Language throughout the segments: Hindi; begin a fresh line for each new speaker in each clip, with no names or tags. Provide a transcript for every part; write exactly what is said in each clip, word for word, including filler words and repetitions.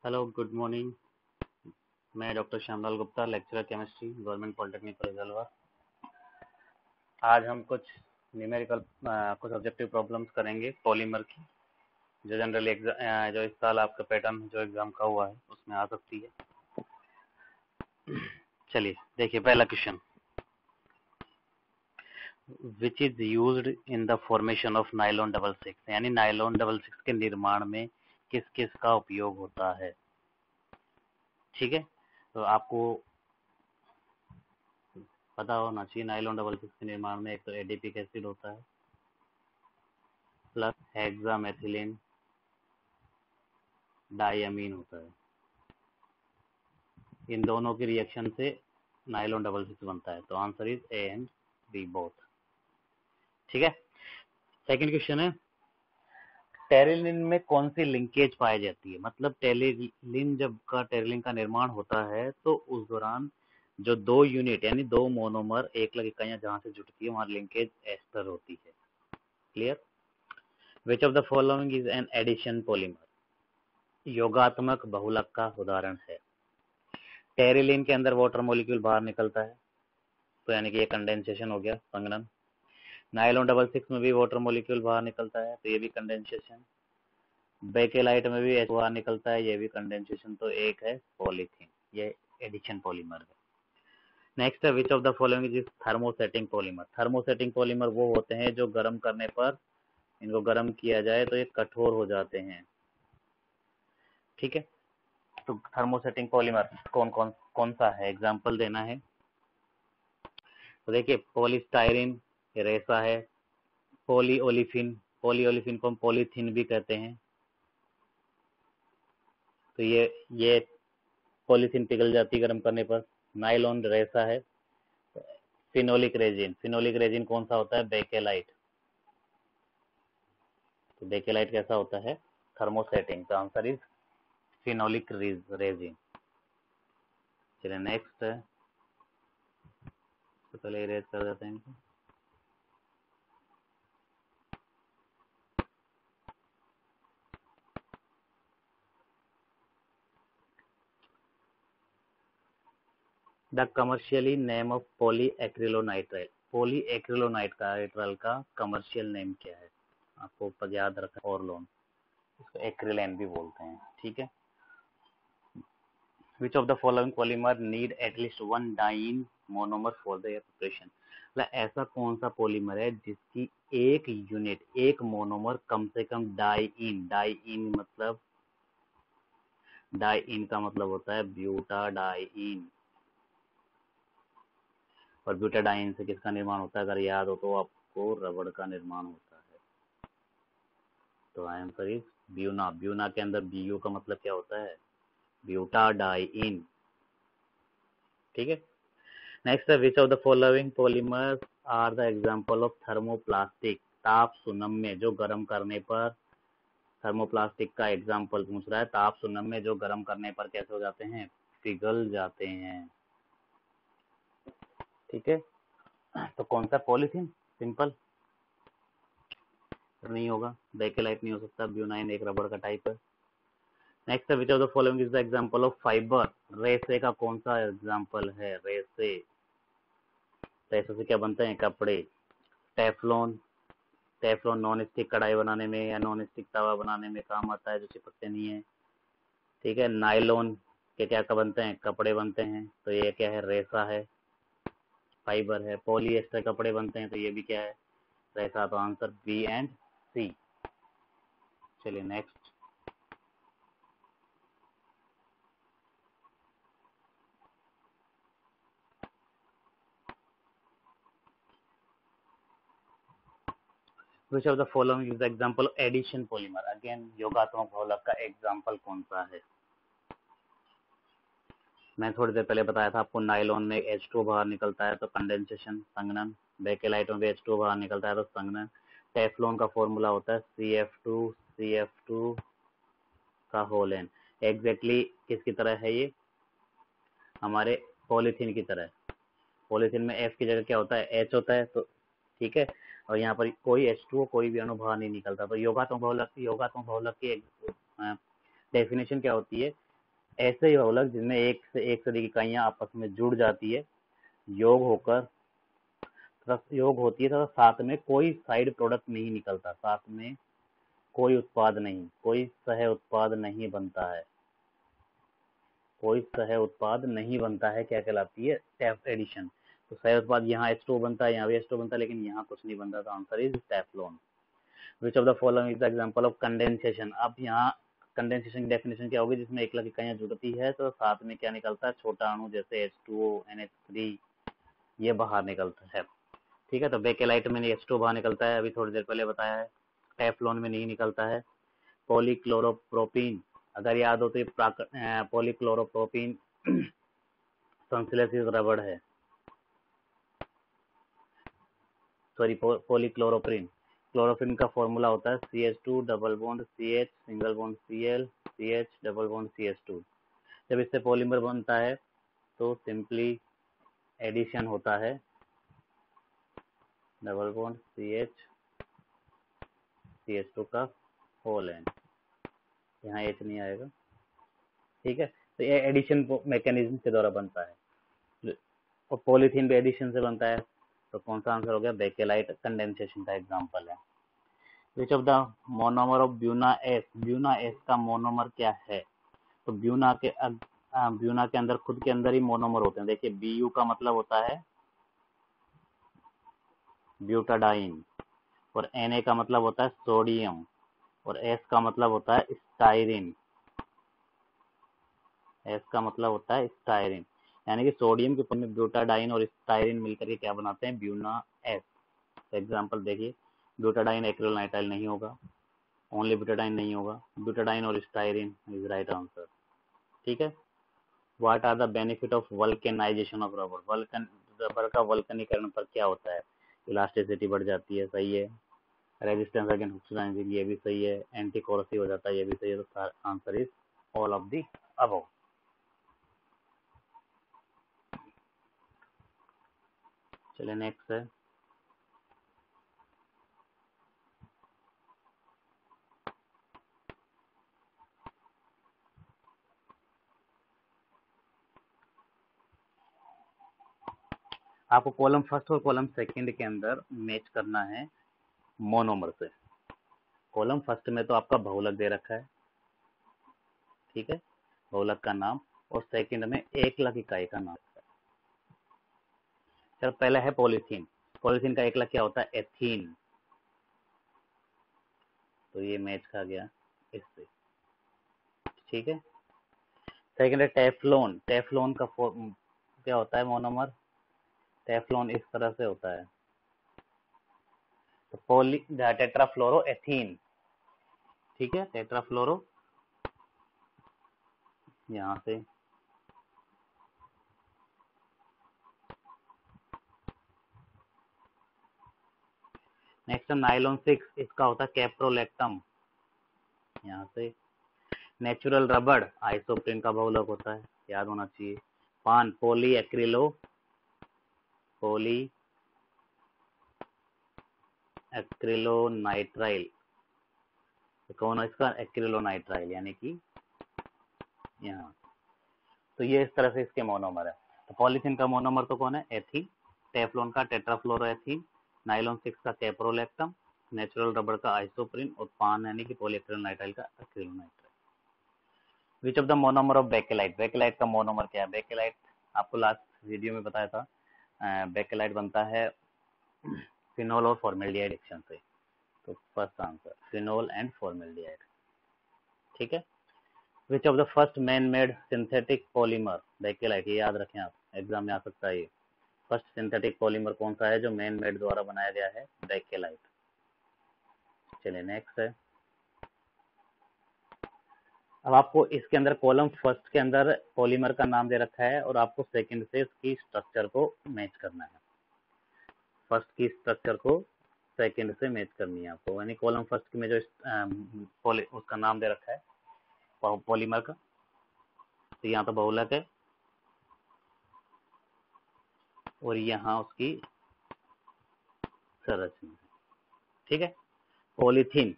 Hello good morning. मैं doctor Shyamlal Gupta, lecturer chemistry, government polytechnic college Alwar. आज हम कुछ न्यूमेरिकल कुछ ऑब्जेक्टिव प्रॉब्लम्स करेंगे पॉलीमर की, जो जनरली एग्जाम जो इस साल आपका पैटर्न जो एग्जाम का हुआ है उसमें आ सकती है। चलिए देखिए पहला question, which is used in the formation of nylon double six, यानी नाइलॉन डबल सिक्स के निर्माण में किस किस का उपयोग होता है। ठीक है, तो आपको पता होना चाहिए नाइलॉन डबल सिक्स के निर्माण में एक तो एडिपिक एसिड होता है प्लस हेक्सामेथिलीन डाइअमीन होता है। इन दोनों की रिएक्शन से नाइलॉन डबल सिक्स बनता है। तो answer is A and B both. ठीक है, सेकंड क्वेश्चन है, टेरिलिन में कौन सी लिंकेज पाई जाती है। मतलब टेरिलिन जब का टेरिलिन का निर्माण होता है तो उस दौरान जो दो यूनिट यानी दो मोनोमर एक लग इकाइयां जहां से जुटती है वहां लिंकेज एस्टर होती है। Clear. Which of the following is an addition polymer, योगात्मक बहुलक का उदाहरण है। टेरिलिन के अंदर वाटर मॉलिक्यूल बाहर निकलता है तो यानी कि ये कंडेंसेशन हो गया, संघनन। नाइलॉन डबल सिक्स में भी वाटर मॉलिक्यूल बाहर निकलता है तो ये भी कंडेंसेशन। बेकेलाइट में भी बाहर निकलता है, ये भी कंडेंसेशन। तो एक है पॉलीथीन, ये एडिशन पॉलीमर है। नेक्स्ट है, which of the following is thermosetting polymer. Thermosetting polymer वो होते हैं जो गर्म करने पर, इनको गर्म किया जाए तो ये कठोर हो जाते हैं। ठीक है, तो थर्मोसेटिंग पॉलीमर कौन कौन कौन सा है, एग्जांपल देना है। तो देखिए पॉलीस्टायरीन रेसा है, पॉलीओलिफिन, पॉलीओलिफिन को हम पॉलीथीन भी कहते हैं। तो ये ये पॉलीथीन पिघल जाती है गर्म करने पर। नाइलॉन रेसा है। फिनोलिक रेजिन, फिनोलिक रेजिन कौन सा होता है, बेकेलाइट। तो बेकेलाइट कैसा होता है, थर्मोसेटिंग। तो आंसर इज फिनोलिक रेजिन। चलिए नेक्स्ट है, तो पहले इरेज कर देते हैं इनको। The commercially name of polyacrylonitrile, polyacrylonitrile का कमर्शियल नेम क्या है। आपको पद याद रखना, ऑरलोन, इसको एक्रिलेन भी बोलते हैं। ठीक है, which of the following polymer need at least one diene monomer for the preparation. मतलब ऐसा कौन सा पॉलीमर है जिसकी एक यूनिट एक मोनोमर कम से कम डाइइन, डाइइन मतलब डाइइन का मतलब होता है ब्यूटाडाइइन। और ब्यूटाडाइन से किसका निर्माण होता है, अगर याद हो तो आपको रबड़ का निर्माण होता है। तो आंसर इज ब्यूना। ब्यूना के अंदर बीयू का मतलब क्या होता है, ब्यूटाडाइइन। ठीक है, नेक्स्ट है, which of the following polymers are the example of thermoplastic. ताप सुनम्य जो गर्म करने पर, थर्मोप्लास्टिक का एग्जांपल पूछ रहा है, ताप सुनम्य जो गर्म करने पर कैसे हो जाते हैं, पिघल जाते हैं। ठीक है, तो कौन सा, पॉलीथीन, सिंपल नहीं होगा, बेकेलाइट नहीं हो सकता, ब्यूनाइन एक रबड़ का टाइप है। नेक्स्ट है, which of the following is the example of fibre. रेसे का कौन सा एग्जांपल है, रेसे। रेसे से क्या बनते हैं, कपड़े। टेफ्लॉन, टेफ्लॉन नॉन स्टिक कढ़ाई बनाने में या नॉन स्टिक तवा बनाने में काम आता है, जो चिपकते नहीं है। ठीक है, नायलॉन के क्या का बनते हैं, कपड़े बनते हैं, तो ये क्या है, रेसा है, फाइबर है। पॉलीएस्टर कपड़े बनते हैं तो ये भी क्या है, रेसा। तो आंसर बी एंड सी। चलिए next, which of the following is the example of addition polymer. Again योगात्मक बहुलक का एग्जांपल कौन सा है। मैं थोड़ी देर पहले बताया था आपको, नाइलॉन में एच टू बाहर निकलता है तो कंडेंसेशन, संघनन। बेकेलाइट में भी एच टू बाहर निकलता है तो संघनन। टेफ्लॉन का फॉर्मूला होता है C F two C F two का होल एन। एग्जैक्टली किसकी तरह है ये, हमारे पॉलीथीन की तरह। पॉलीथीन में एफ की जगह क्या होता है, एच होता है। तो ठीक है, और यहाँ पर कोई एच टू कोई भी अणु बाहर नहीं निकलता। तो योगात्मक बहुलक योगात्मक बहुलक की डेफिनेशन क्या होती है, ऐसे ही बहुलक जिनमें एक से एक से अधिक इकाइयां आपस में जुड़ जाती है, योग होकर योग होती है तथा साथ में कोई साइड प्रोडक्ट नहीं निकलता, साथ में कोई उत्पाद नहीं, कोई सह उत्पाद नहीं बनता है, कोई सह उत्पाद नहीं बनता है, क्या कहलाती है? टैफ एडिशन। तो सह उत्पाद यहाँ एच टू ओ बनता है, यहाँ भी एच टू ओ बनता है, लेकिन यहाँ कुछ नहीं बनता, तो answer is Teflon. Which of the following is the example of condensation. अब यहाँ कंडेंसेशन की डेफिनेशन क्या होगी? जिसमें एक लाख इकाइयां जुड़ती है तो साथ में क्या निकलता है? छोटा अणु, जैसे H two O, N H three, ये बाहर निकलता है। ठीक है, तो बेकेलाइट में एच टू ओ बाहर निकलता है, अभी थोड़ी देर पहले बताया है। टेफ्लॉन में नहीं निकलता है। पॉलीक्लोरोप्रोपीन, अगर याद हो तो ये पॉलीक्लोरोप्रोपीन संश्लेषित रबड़ है, सॉरी पॉलीक्लोरोप्रीन। क्लोरोफिन का फॉर्मूला होता है C H two double bond C H single bond C L C H double bond C H two. जब इससे पॉलीमर बनता है तो सिंपली एडिशन होता है, double bond C H C H two का होल एंड, यहाँ एच नहीं आएगा। ठीक है, तो ये एडिशन मैकेनिज्म के द्वारा बनता है, और पॉलीथीन भी एडिशन से बनता है। तो कौन सा आंसर हो गया? बेकेलाइट कंडेंसेशन का एग्जांपल है। Which of the monomer of Buna S, Buna S का मोनोमर क्या है? तो ब्यूना के ब्यूना के अंदर खुद के अंदर ही मोनोमर होते हैं। देखिए, बी यू का मतलब होता है ब्यूटाडाइन, और एन ए का मतलब होता है सोडियम, और एस का मतलब होता है स्टाइरिन, एस का मतलब होता है स्टाइरिन, यानी कि सोडियम के ऊपर में ब्यूटाडाइन और स्टाइरिन मिलकर के क्या बनाते हैं? Buna S. एग्जाम्पल देखिए, ब्यूटाडाइन एक्रिलोनाइट्राइल नहीं होगा, ओनली ब्यूटाडाइन नहीं होगा, ब्यूटाडाइन और स्टाइरिन इज राइट आंसर। ठीक है, what are the benefit of vulcanisation of rubber? Vulcan rubber का वल्कनीकरण पर क्या होता है? इलास्टिसिटी बढ़ जाती है, सही है। रेजिस्टेंस अगेंस्ट ऑक्सीडाइजिंग, ये भी सही है। एंटी कोरोसिव हो जाता है, ये भी सही है। तो answer is all of the above. चलिए नेक्स्ट है, आपको कॉलम फर्स्ट और कॉलम सेकंड के अंदर मैच करना है मोनोमर से। कॉलम फर्स्ट में तो आपका बहुलक दे रखा है, ठीक है, बहुलक का नाम, और सेकंड में एक लाख इकाई का नाम। चलो पहला है पॉलीथीन। पॉलीथीन का एक लाख क्या होता है? एथीन। तो ये मैच खा गया इससे, ठीक है। सेकंड है टेफ्लॉन। टेफ्लॉन का क्या होता है मोनोमर? टेफ्लॉन इस तरह से होता है, तो पॉली टेट्राफ्लोरो एथीन, ठीक है, टेट्राफ्लोरो यहाँ से। नेक्स्ट नाइलॉन सिक्स, इसका होता है कैप्रोलैक्टम, यहाँ से। नेचुरल रबड़ आइसोप्रीन का बहुलक होता है, याद होना चाहिए। पान पोली एक्रिलो पोली एक्रिलोनाइट्राइल, कौन है इसका? एक्रिलोनाइट्राइल, यानी कि यहाँ। तो ये इस तरह से इसके मोनोमर है। तो पॉलीथीन का मोनोमर तो कौन है? एथीन। टेफ्लॉन का टेट्राफ्लोरोएथीन, नाइलॉन सिक्स का कैप्रोलैक्टम, नेचुरल रबड़ का आइसोप्रीन, और पान यानी कि पॉलीएक्रिलोनाइट्राइल का acrylonitrile. Which of the monomer of Bakelite? Bakelite का मोनोमर क्या है? बेकेलाइट आपको लास्ट वीडियो में बताया था, बेकेलाइट बनता है फिनोल और फॉर्मेल्डिहाइड रिएक्शन से। तो first answer phenol and formaldehyde, ठीक है। Which of the first man made synthetic polymer? Bakelite, ये याद रखें आप, एग्जाम में आ सकता है ये। फर्स्ट सिंथेटिक पॉलीमर कौन सा है जो मैन मेड द्वारा बनाया गया है? बेकेलाइट। चलिए नेक्स्ट है, अब आपको इसके अंदर कॉलम फर्स्ट के अंदर पॉलीमर का नाम दे रखा है, और आपको सेकंड से इसकी स्ट्रक्चर को मैच करना है। फर्स्ट की स्ट्रक्चर को सेकंड से मैच करनी है आपको, यानी कॉलम फर्स्ट में जो पॉली उसका नाम दे रखा है पॉलीमर का, तो यहाँ तो बहुलक है, और यहाँ उसकी संरचना, ठीक है। पॉलीथीन,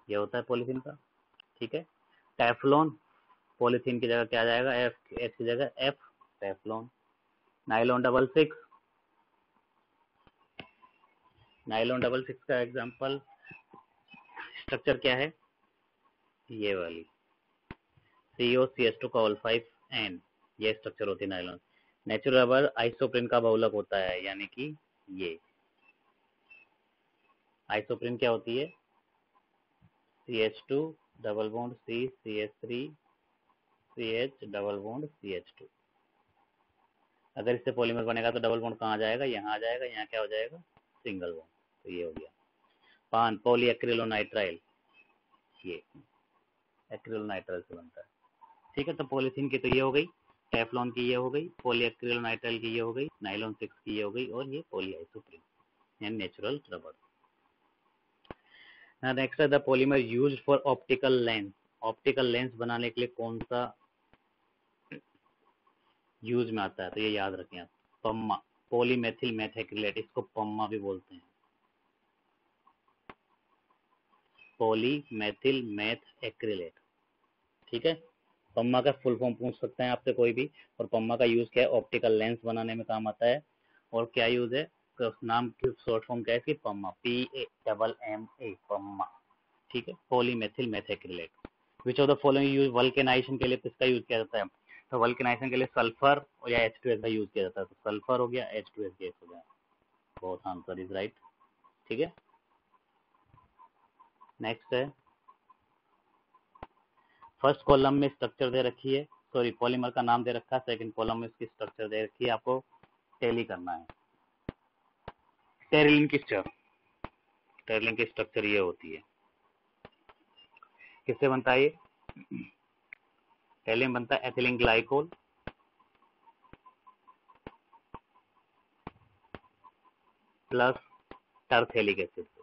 ये होता है पॉलीथीन का, ठीक है। टेफ्लॉन, पॉलीथीन की जगह क्या आ जाएगा, एफ, एच की जगह F, Teflon. Nylon double six, nylon double six का एग्जांपल स्ट्रक्चर क्या है, ये वाली C O C H two call five N, ये स्ट्रक्चर होती है नाइलॉन। नेचुरल रबर आइसोप्रीन का बहुलक होता है, यानी कि ये आइसोप्रीन क्या होती है, C H two double bond C, C H three, C H double bond C H two. अगर इससे पॉलीमर बनेगा तो डबल बॉन्ड कहाँ आ जाएगा, यहाँ आ जाएगा, यहाँ क्या हो जाएगा, सिंगल बॉन्ड। तो ये हो गया। पान, पॉली एक्रिलोनाइट्राइल, ये एक्रिलोनाइट्राइल से बनता है, ठीक है। तो पॉलीथीन की तो ये हो गई, टेफ्लॉन की ये हो गई, पॉली एक्रिलोनाइट्राइल की ये हो गई, नाइलॉन सिक्स की ये हो गई, और ये पॉली आइसोप्रीन यानी नेचुरल रबर। नेक्स्ट है the polymer used for optical lens. Optical lens बनाने के लिए कौन सा यूज में आता है, तो ये याद रखें आप, पम्मा, पॉलीमेथिल मेथैक्रिलेट, इसको पम्मा भी बोलते हैं, पॉलीमेथिल मेथ एक्रिलेट, ठीक है। पम्मा का फुल फॉर्म पूछ सकते हैं आपसे कोई भी, और पम्मा का यूज क्या है, ऑप्टिकल लेंस बनाने में काम आता है। और क्या यूज है, तो नाम की शॉर्ट फॉर्म क्या है इसकी, PMMA, P A double M A, PMMA, ठीक है। Polymethyl methacrylate. Which of the following use vulcanisation के लिए किसका यूज किया जाता है, तो वल्केनाइजेशन के लिए सल्फर या एच टू एस का यूज किया जाता है। तो सल्फर हो गया, एच टू एस गैस हो गया, बोथ आंसर इज राइट, ठीक है। नेक्स्ट है, फर्स्ट कॉलम में स्ट्रक्चर दे रखी है, सॉरी पॉलीमर का नाम दे रखा है, सेकंड कॉलम में इसकी स्ट्रक्चर दे रखी है, आपको टैली करना है। टेरिलिन की स्ट्रक्चर, टेरिलिन की स्ट्रक्चर ये होती है, किससे बनता है ये, टेरिलिन बनता है ethylene glycol plus terephthalic acid से।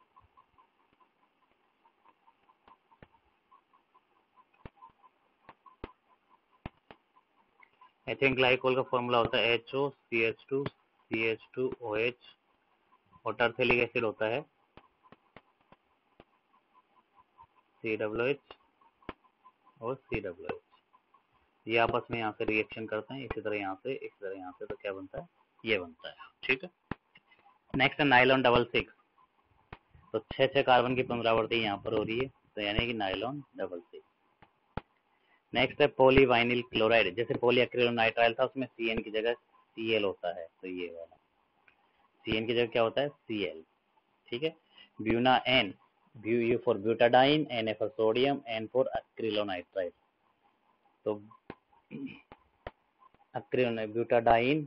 एथिलीन ग्लाइकोल का फॉर्मूला होता है H O C H two C H two O H, और टरफेलिक एसिड होता है सी डब्ल्यू एच और सी डब्ल्यू एच। ये आपस में यहाँ से रिएक्शन करते हैं, इसी तरह यहाँ से, इसी तरह यहाँ से, तो क्या बनता है, ये बनता है, ठीक है। नेक्स्ट है नाइलॉन डबल सिक्स, तो छह छह कार्बन की पुनरावृत्ति यहाँ पर हो रही है, तो यानी कि नाइलॉन डबल सिक्स। नेक्स्ट है पॉलीवाइनिल क्लोराइड, जैसे पॉली एक्रिलोनाइट्राइल था उसमें सी एन की जगह सी एल होता है, तो ये वाला सी एन की जगह क्या होता है, सी एल, ठीक है। Buna N, bu u for butadiene, N A for sodium, N for acrylonitrile, तो एक्रिलो ब्यूटाडाइन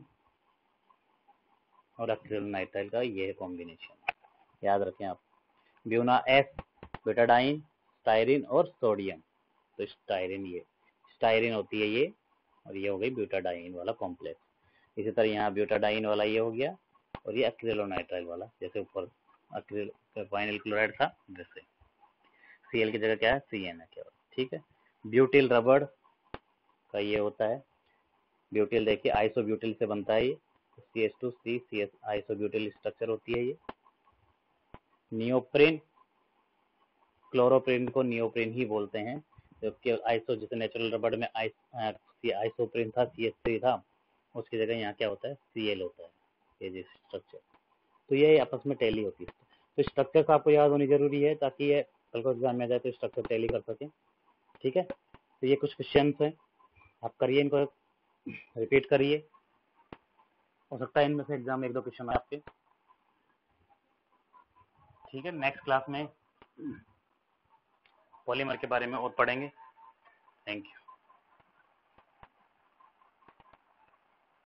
और एक्रिलोनाइट्राइल का ये है कॉम्बिनेशन, याद रखें आप। ब्यूना एस, ब्यूटाडाइन, स्टायरिन और सोडियम, तो स्टायरिन, ये स्टायरिन होती है ये, और ये हो गई ब्यूटाडाइन वाला कॉम्प्लेक्स। इसी तरह यहाँ ब्यूटाडाइन वाला ये हो गया, और ये एक्रिलोनाइट्राइल वाला, जैसे ऊपर वाइनिल क्लोराइड था वैसे। सी एल की जगह क्या है, सी एन है केवल, ठीक है। ब्यूटिल रबड़ का ये होता है, ब्यूटिल देखिए आइसोब्यूटिल से बनता है ये, C H two C C S, isobutyl structure होती है ये। नियोप्रिन, क्लोरोप्रिन को नियोप्रिन ही बोलते हैं, जबकि आइसो, जैसे नेचुरल रबड़ में आइस, आइसोप्रिन था, सी एच थ्री था, उसकी जगह यहाँ क्या होता है, सी एल होता है, ये जो स्ट्रक्चर, तो ये आपस में टैली होती है। तो स्ट्रक्चर आपको याद होनी जरूरी है, ताकि ये कल को एग्जाम में आ जाए तो स्ट्रक्चर टैली कर सके, ठीक है। तो ये कुछ क्वेश्चन हैं, आप करिए, इनको रिपीट करिए, हो सकता है इनमें से एग्जाम में एक दो क्वेश्चन आए आपके, ठीक है। नेक्स्ट क्लास में पॉलीमर के बारे में और पढ़ेंगे। Thank you.